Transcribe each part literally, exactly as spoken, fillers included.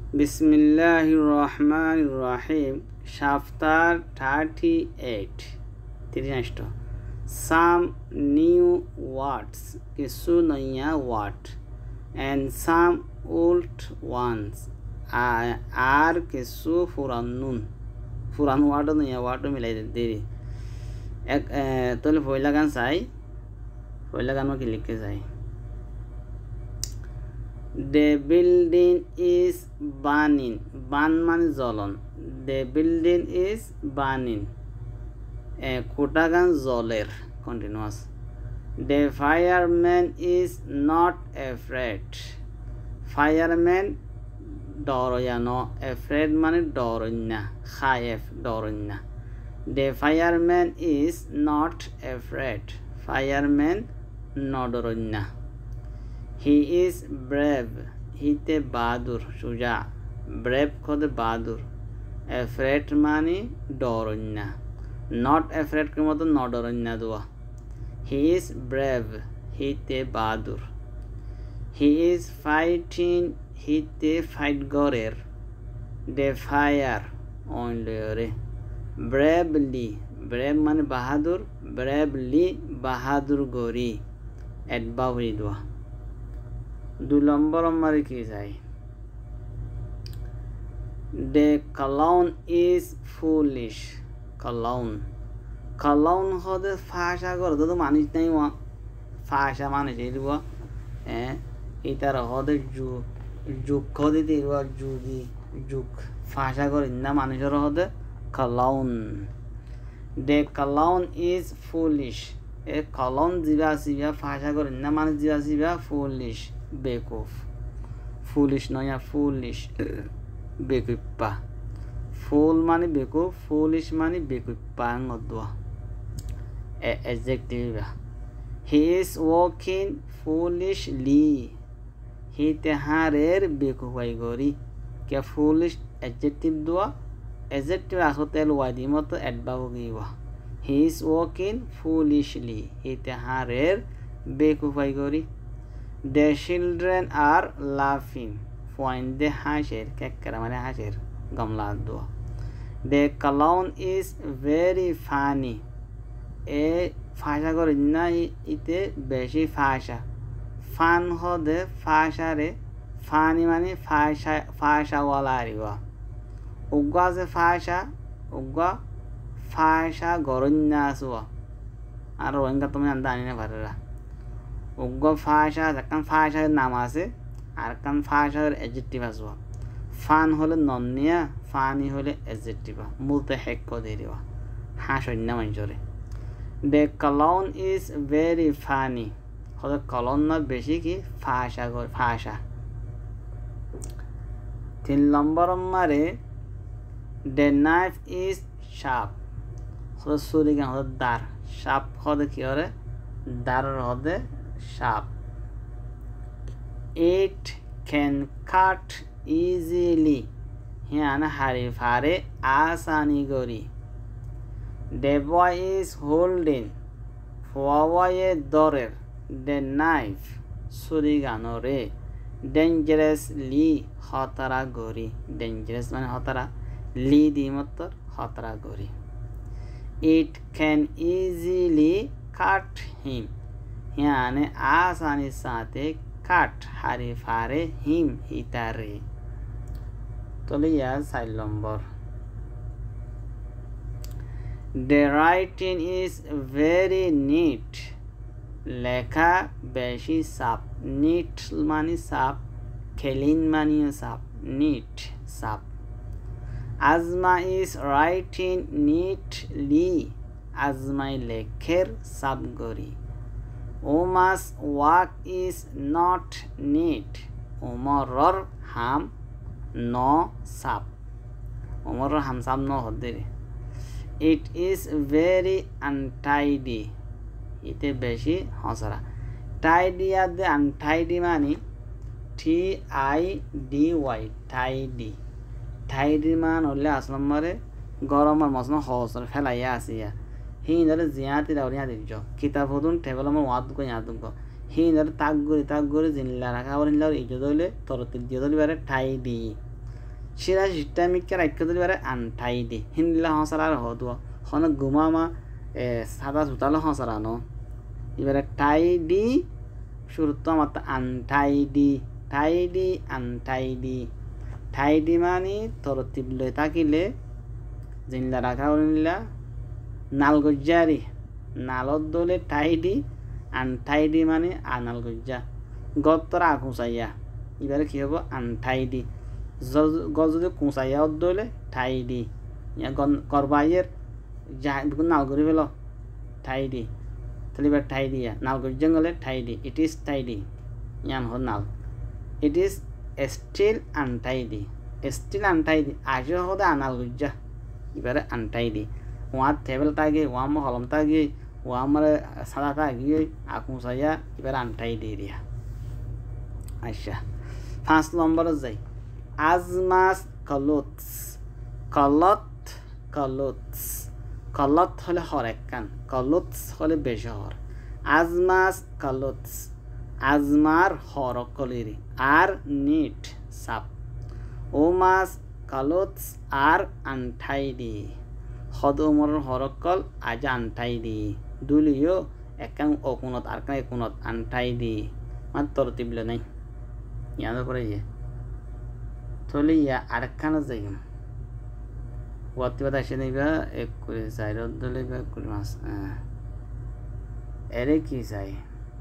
বিসমিল্লাহির রহমানির রহিম chapter thirty-eight ত্রিশষ্ট some new words কিছু নয়া word and some old ones আর কিছু পুরানো পুরানো ওয়ার্ড নয়া ওয়ার্ড মিলাই দিই এক তাহলে পয়লা গান চাই পয়লা গান কি লিখতে চাই The building is burning. Burn মানে জ্বলন. The building is burning. কোটাগান জলের continuous. The fireman is not afraid. Fireman ডরয়া ন afraid মানে ডরন না খায়েফ ডরন না. The fireman is not afraid. Fireman নডরন না. He is brave. He te bahadur shuja. Brave khode bahadur. Afraid mani doronna. Not afraid ke moto no doronna dua. He is brave. He te bahadur. He is fighting. He te fight gorer. The fire only re. Bravely. Brave mani bahadur. Bravely bahadur gori. At bawi dua. দু নম্বর আমারে কি চাই The clown is foolish. Clown clown হদে ফাশা করে তো মানুষ নাই ওয়া ফাশা মানুষ এই দিব হ্যাঁ এটার হদে জু যুগ হদে দিবা যুগি যুগ ফাশা করে না মানুষের হদে clown. The clown is foolish. A clown জিবা জিবা ফাশা করে না মানুষ জিবা জিবা foolish বেকুফ ফুলিশ নয়া ফুলিশ বেকুপ্পা ফুল মানে বেকুফ ফুলিশ মানে বেকুপ্পা ngodwa a adjective. He is walking foolishly. He te harer bekufai gori ke foolish adjective dua adjective asotel wadi moto adverb giwa. He is walking foolishly. He te harer bekufai gori. The children are laughing. Find the hasher. Kekkara mane hasher. Gamla dua. The clown is very funny. A fasha kore na ite beshi fasha. Fun hode fasha re. Funny mane fasha fasha wala ariwa. Ugga se fasha. Ugga fasha goronnya aswa. Aro enga tumi anda anine parera. উগ্র ফাশা একখান ফাশার নাম আছে আর একখান ফাশার adjective আসবো fun হলে ননিয়া funny হলে adjective মূলতে হেক করে দেওয়া হাসন্য মানুষরে the clown is very funny হলে ক্লাউন না বেশি কি ফাশা করে ফাশা তিন নম্বর মারে দ্য নাইফ ইজ শার্প হলে ছুরি কেন হলে দার শার্প হলে কি হলে দারের হলে sharp. It can cut easily. Hiana hari fare asani gori. The boy is holding forward dorer the knife suriganore dangerously hatara gori. Dangerous mane hatara li di motor hatara gori. It can easily cut him. याने आसानी साथे काट हारी फारे him हितारे तो लिया side number The writing is very neat. लेखा बेशी साफ neat मानी साफ clean मानी साफ neat साफ Azma is writing neatly. Azma लेखेर साफ गरी Omar's work is not neat. Omaror ham no sap. Omaror ham sap no hodere. It is very untidy. Ite beshi hosara. Tidy at the untidy mani T I D Y tidy. Tidy man olle aslamare goromar masno hosar felaya asiya. Hindar ziyati dauriya dijo. Kitab hodun table amar wad ko yadun ko. Hindar tagguri tagguri zinla rakha abar hinlar ijo dole torotil dio dole bare tidy. Chira systemic rakadulare untidy. Hindla honsara hodu. Hona gumama sada sutala honsarano. Ibare tidy shurutto mata untidy. Tidy untidy. Tidy mani torotiblo takile jinla rakha unilla nalgojari. Nalodole tidy untidy mani analgojja. Gottora akusaya. Ibare ki hobo untidy. গজলে কুঁচাইয়া দলে tidy ইয়া করবাইয়ের যা বিকুন নাল করে ফেলো tidy তাহলে এবার টাইডিয়া নাল করে জঙ্গলে tidy it is tidy ইয়ান হল নাল it is still untidy still untidy আজও হদে আনাল গুজ্জা এবারে আনটাইডি ওয়ার টেবিল তাগে ওয়াম হলম তাগে ওয়ামার সাদা তাগে আকুঁচাইয়া এবার আনটাইডি দিয়া আচ্ছা পাঁচ নম্বরে যাই Azmas clothes. Cloth, clothes. Cloth hole horekkan. Clothes hole beshor. Azmas clothes. Azmar horokoliri. Are neat, sap. Omas clothes are untidy. Hod omor horokol aja untidy. Duliyo ekkan okunot arkan ekunot untidy. mat tortiblo nai. Yano pore ye. তাহলে ইয়া আরেকখানা যাইম ওয়াতি বাদ আসে নিবা এক করে চাই রদলে বা করে মাস এরে কি চাই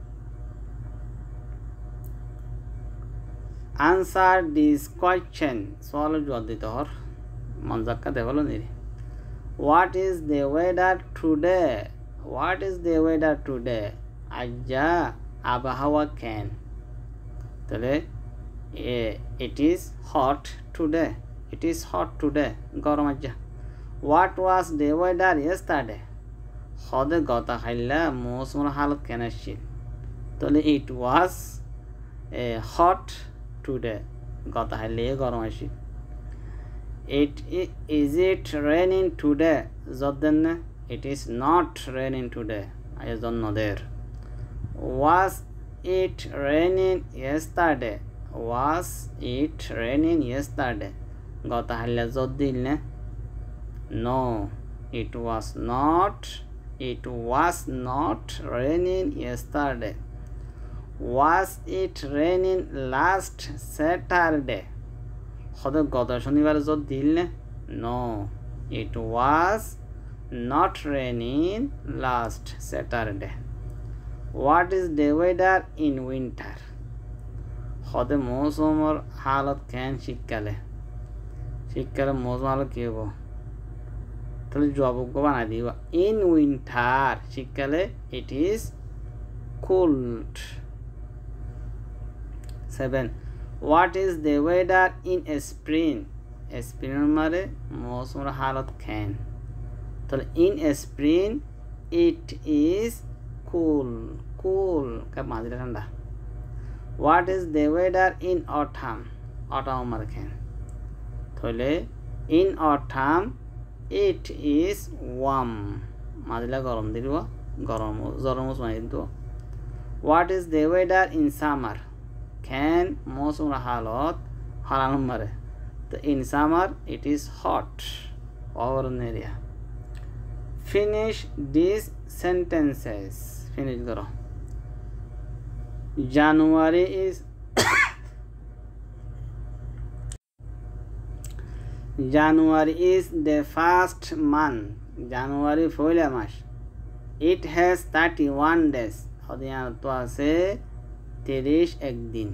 আনসার দিস কোয়েশ্চেন সওয়াল জবাব দিতে হর মন জাক্কা দেবলো নি what is the weather today what is the weather today আজ্জা আবহাওয়া কেন তাহলে it is hot today it is hot today গরম আজ্জা what was the weather yesterday হদে গতা খাইলা মৌসুমের হালত কেন ছিল তাহলে it was a hot today গতা খাইলে গরম আসিল it is it raining today যদেন it is not raining today আয়োজন নদের was it raining yesterday was it raining yesterday gota halla jod dilne no it was not it was not raining yesterday was it raining last saturday hodo gota shonibar jod dilne no it was not raining last saturday what is the weather in winter হদে মৌসুমের হালত কেন শীতকালে শীতকালে মৌসুম হালত কি হবো তাহলে জবাব বানাই দিব ইন উইন্টার শীতকালে it is cold seven what is the weather in spring spring মানে মৌসুমের হালত কেন তাহলে in spring it is cool cool কা মাঝে ঠান্ডা What is the weather in autumn? Autumn marken. Thole in autumn it is warm. Madila gorom dilwa gorom zoromos maniddo. What is the weather in summer? Can mosum halot halanum mare. In summer it is hot. Over an area. Finish these sentences. Finish goro. January is January is the first month. January Poila mass. It has thirty-one days. হদিয়ান তো আছে তিরিশ একদিন.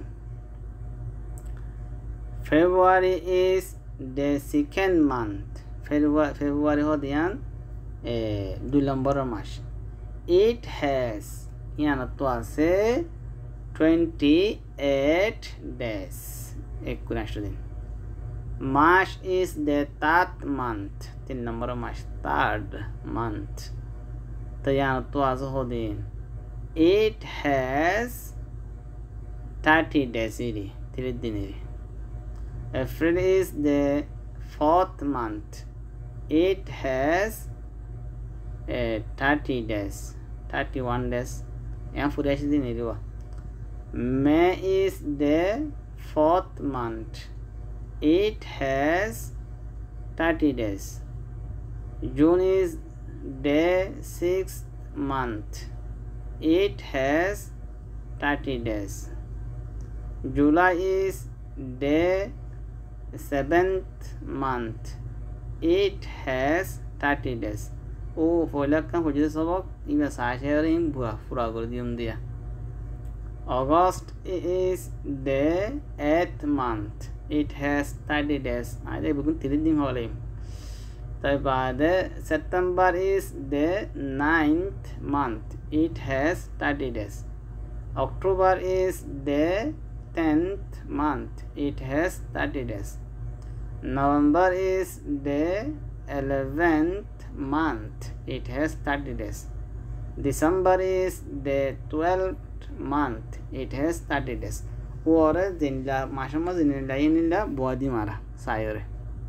February is the second month. February February হদিয়ান দুই নম্বর মাস. It has ইয়ান তো আছে twenty-eight days. এক কোন আসলে দিন. March is the third month. তিন নম্বর মাস third month. তো ইয়ান তো আছে হদিন. It has thirty days. ইরি তিরিশ দিন ইরি. April is the fourth month. It has uh, thirty days. thirty-one days. यहाँ पूरे ऐसे दिन नहीं हुआ. May is the fourth month. It has thirty days. June is day sixth month. It has thirty days. July is day seventh month. It has thirty days. Oh, for like come for Jesus of even sharing Puragodium there. August is the eighth month. It has thirty days. I think three holiday. The September is the ninth month. It has thirty days. October is the tenth month. It has thirty days. November is the eleventh month. It has thirty days. December is the twelfth month. It has thirty days. Or Zinla Mashama Zinla Inilla Body Mara Sayre.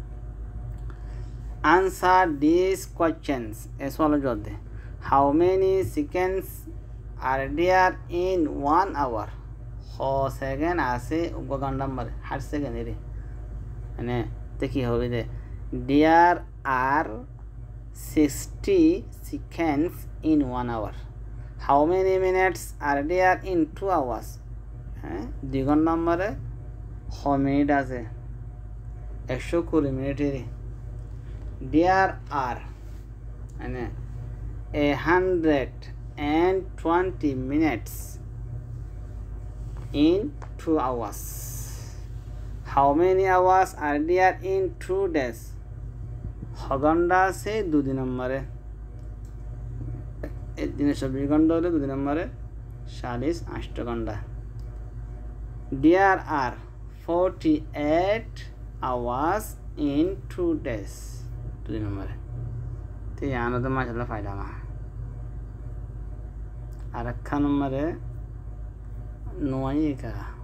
Answer these questions. How many seconds are there in one hour? How second ase Ugandamber har second. And take it. There are sixty seconds in one hour. How many minutes are there in two hours? Digon number how minute ase একশো কুড়ি minute. There are and a hundred and twenty minutes in two hours. How many hours are there in two days? Haganda se two din number. एक दिन चौबीस घंटा होले दो दिन number चालीस आठ घंटा. There are forty-eight hours in two days. दो दिन नंबर तो यहाँ तो माशाल्लाह फायदा मा आरखा नंबर नौ ही का